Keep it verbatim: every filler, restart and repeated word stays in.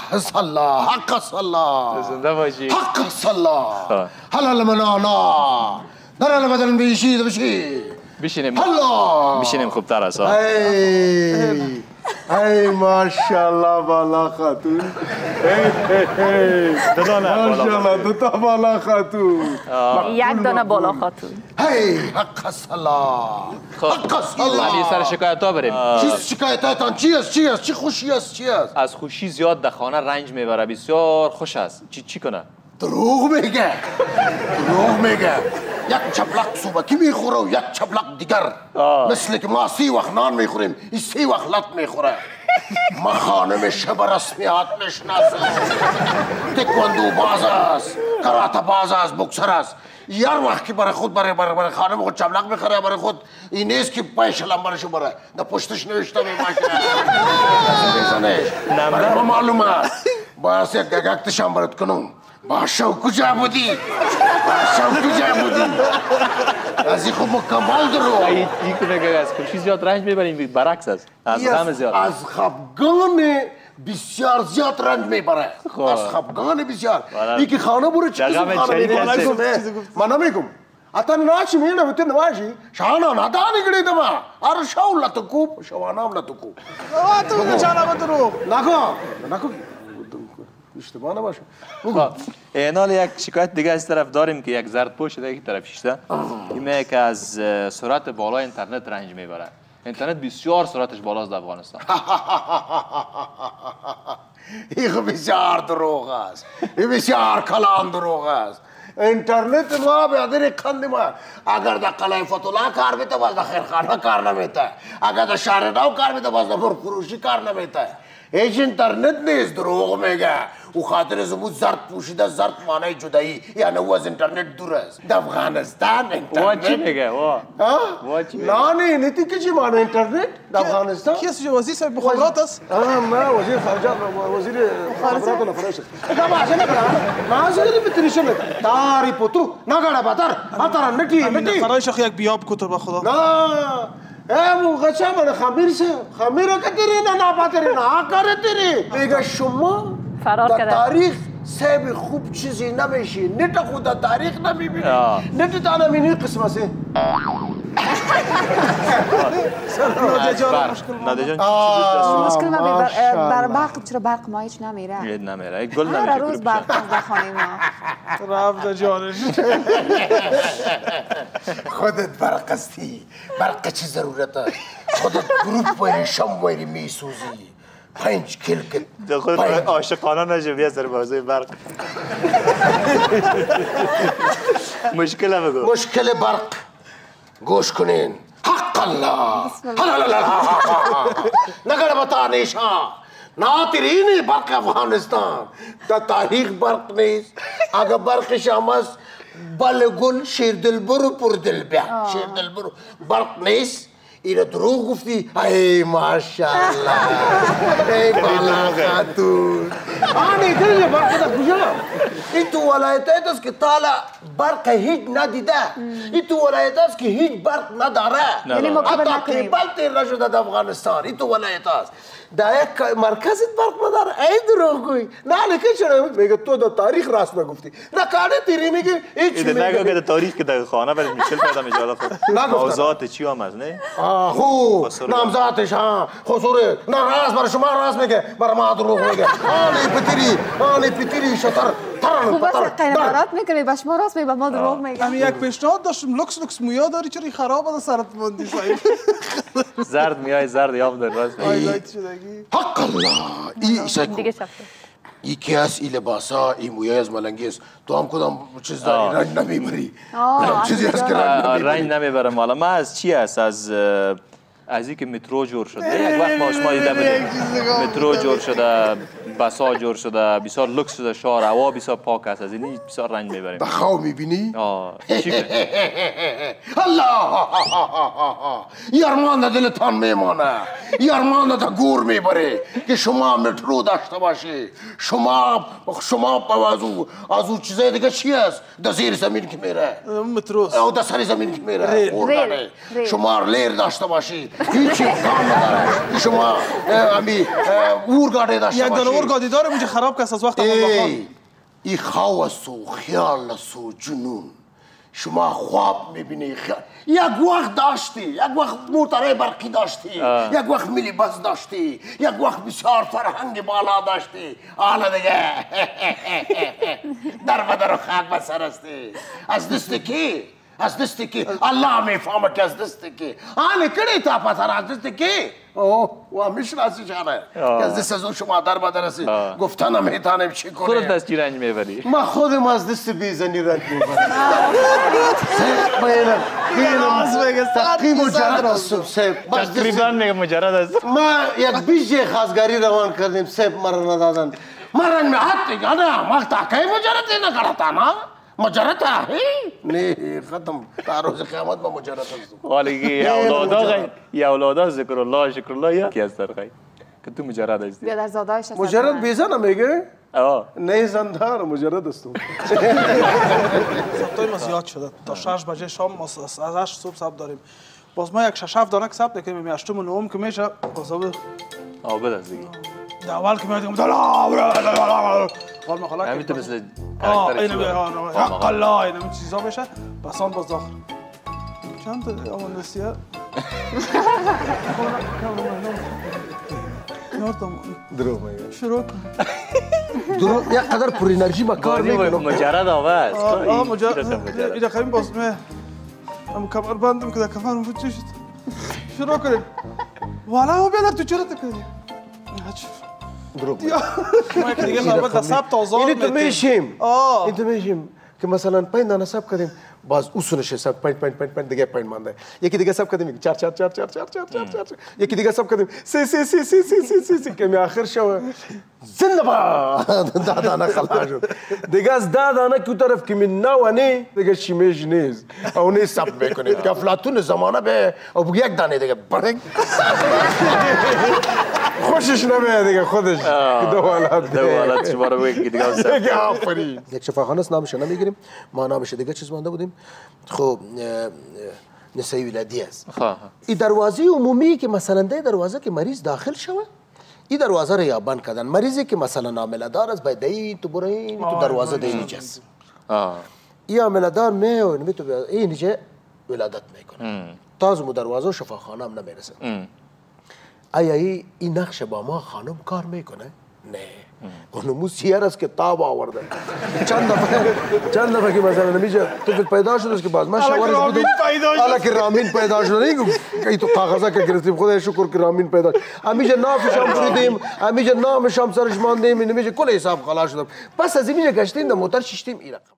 صلا حق صلا زنده باشی حق صلا حلال منانا در حال بدن بیشید بشی بشینیم حالا بشینیم خوبتر است ای ای ماشاءالله بالا خاتون ماشاءالله دو تا بالا خاتون یک دانه بالا خاتون هی حق صلا حق صلا علی سر شکایت ها بریم چی شکایتایتان چی است چی است چی خوشی است چی است از خوشی زیاد در خانه رنج میبره بسیار خوش است چی چی کنه دروغ میگه دروغ میگه یک چپلق صوبکی میخوره و یک چپلق دیگر مثل که ما سی وقت نان میخوریم این سی وقت لط میخوره ما خانم شب رسمیات میشناسه تکواندو باز است کراته باز است بکسر است یار وقت که برای خود برای برای خانم خود چپلق میخوره برای خود این نیست که پای شلمبرشو بره در پشتش نوشته میماشه میزنش برای ما معلوم است باید یک گگک تشم برد کنم باشو کجا بودی؟ باشو کجا بودی؟ از این خوب مکمل درو این کنه که از خوشی زیاد رنج میبریم برعکس است از غم زیاد از خفگان بسیار زیاد رنج میبره از خفگان بسیار این که خانه برو چی کسی خانه میگم من نمیگم حتی ناشی میگه نمیتی نماشی شانا ندانی گریده ما ار شاو لطکوب شوانام لطکوب تو بچانا بدرو نکن نکن اشتباه نباشه اینال یک شکایت دیگه از طرف داریم که یک زرد پوش دیگه طرف شیشته اینه که از سرعت بالا اینترنت رنج میبره اینترنت بسیار سرعتش بالاست در افغانستان این بسیار دروغ است این بسیار کلام دروغ است اینترنت ما به ادر قند ما اگر در قلعه فتولا کار میته باز در خیرخانه کار نمیته اگر در شهر نو کار میته باز در فروشی کار نمیته هیچ اینترنت نیست دروغ میگه او خاطر زمود زرد پوشیده زرد معنی جدایی یعنی او از اینترنت دور است در افغانستان اینترنت وا چی میگه وا وا چی میگه نه نه نیتی که چی معنی اینترنت در افغانستان کی است وزیر صاحب مخابرات است نه وزیر خارجه وزیر مخابرات و فرش دا ماشه نه ماشه نه بتریشه نه داری پتو نگاڑا باتر اتر نتی نتی سرای شخ یک بیاب کو تو به خدا نه ابو غچا من خمیر سه خمیر کتری نه نه پاتری نه کارتری میگه شما در تاریخ سب خوب چیزی نمیشی نت خود در تاریخ نمیبینی نت تا نمیبینی قسمه سه مشکل ما بر برق چرا برق ما هیچ نمیره نمیره گل نمیشه هر روز برق از در خانه ما رفت جانش خودت برق هستی برق چی ضرورت خودت گروپ ویری شم ویری میسوزی پنج کل کل خود عاشقانه نشه بیا سر بازوی برق مشکل هم بگو مشکل برق گوش کنین حق الله نگر بتا نیشا ناترینی برق افغانستان در تاریخ برق نیست اگر برق شام است بل گل شیر دل برو پر دل بیا شیر دل برو برق نیست ایره دروغ گفتی ای ماشاءالله ای بالا خاتون آنی دیگه برق در کجا این تو ولایت است که تالا برق هیچ ندیده این تو ولایت است که هیچ برق نداره حتی قیبل تیر نشده در افغانستان این تو ولایت است در یک مرکزت برق نداره ای دروغ گوی نه لکه چرا میگه تو در تاریخ راست نگفتی نه کاره تیری میگه هیچ میگه نگو که در تاریخ که در خانه برای میشل پیدا میجاله خود موضوعات چی هم از نه آهو نامزادش ها خسوره نه راست برای شما راست میگه برای ما دروغ میگه آنی پتیری آنی پتیری شطر خوب است قیمت میکنی به شما راست میگه به ما دروغ میگه همین یک پیشنهاد داشتم لوکس لوکس مویا داری چرا خراب است سرت ماندی صاحب زرد میای زرد یام در راست حق الله ای سکو یکی از این لباسا این مویای از ملنگی است تو هم کدام چیز داری رنگ نمیبری چیزی هست که رنگ نمیبره مالا ما از چی است از از اینکه مترو جور شده یک وقت ما شما دیده بودیم مترو جور شده بسا جور شده بسیار لکس شده شهر هوا بسیار پاک است از این بسیار رنگ میبریم بخاو میبینی آه الله یارمان در دلتان میمانه یارمان در گور میبره که شما مترو داشته باشی شما شما از او از او چیزای دیگه چی است در زیر زمین که میره مترو او در سر زمین که میره شما لیر داشته باشی هیچ امکان نداره شما امی اور گاډی داشته یک باشی. دانه اور گاډی دارم اونجا خراب کس از وقت ای ای خواست و خیال است و جنون شما خواب میبینی خیال یک وقت داشتی یک وقت موتره برقی داشتی یک وقت میلی بس داشتی یک وقت بسیار فرهنگ بالا داشتی حالا دیگه در بدر و خاک بسر استی از دست کی از دست کی الله میفهمه که از دست کی آنه کڑی تا پسر از دست کی اوه و میشناسی شانه که از دست از اون شما در بدر استی گفتن میتانم چی کنی خودت از چی رنج میبری؟ ما خودم از دست بیزنی رنج میبرم بینم بینم تقیب مجرد هستم سیب تقریبا میگه مجرد است ما یک بیجه خواستگاری روان کردیم سیب مرا ندادن مرا حد دیگه نه ما تاکی مجرد نکرتا نه مجرد هی نه ختم تا روز قیامت با مجرد هستم حالی که یا اولادا غی یا اولادا ذکر الله شکر الله یا کی از در غی که تو مجرد هستی بیادر زادایش هست مجرد بیزن میگه آه نه زندار مجرد هستم ثبتای ما زیاد شده تا شش بجه شام از هشت صبح ثبت داریم باز ما یک شش هفت دانه ثبت نکنیم می هشتم و نهم که میشه باز عابد از دیگه اول که میادیم دلا حال ما خلاص همین تو مثل آه کاراکتر اینو به حق الله اینو این چیزا بشه بس آن باز داخل چند تا اون نسیه درو میگه شروع کن درو یک قدر پر انرژی با کار میکنم مجرد آواز آه مجرد اینا خیلی باز می ام کمر بندم که کفرم بود چی شد شروع کنیم والا او بیادر تو چرا تکنی درو ما یک دیگه خرابت ثبت آزار اینی تو میشیم آه این تو میشیم که مثلا پنج دانه سب کردیم باز اصولش حساب پنج پنج پنج پنج دیگه پنج مانده یکی دیگه سب کردیم چهار چهار چهار چهار چهار چهار چهار چهار یکی دیگه سب کردیم سی سی سی سی سی سی سی سی که می آخر شو زنده باد ده دانه خلاص شد دیگه از ده دانه کی طرف که می نوانی دیگه شیمش نیست او نه سب میکنید که افلاطون زمانه به او یک دانه دیگه برگ خوشش نمیاد دیگه خودش دو حالت دو حالت شما رو بگی دیگه دیگه آفرین یک شفاخانه است نامش نمیگیریم ما نامش دیگه چیز مانده بودیم خب نسای ولادی است این دروازه عمومی که مثلا ده دروازه که مریض داخل شوه این دروازه رو یا بند کردن مریضی که مثلا عامله دار است باید دی تو برو این تو دروازه دی نیجاست این عامله دار می و نمی تو این نیجه ولادت میکنه تازه مو دروازه شفاخانه هم نمیرسه آیا این نقش با ما خانم کار میکنه؟ نه اونمو سیر است که تاب آورده چند دفعه چند دفعه که مثلا نمیشه تو پیدا شده است که باز من شوارش بودم حالا که رامین پیدا شده نیگم که تو کاغذا که گرفتیم خدای شکر که رامین پیدا همیشه نافش هم شدیم همیشه نامش هم سرش ماندیم نمیشه کل حساب خلاص شدم پس از اینجا گشتیم در موتر ششتیم این رقم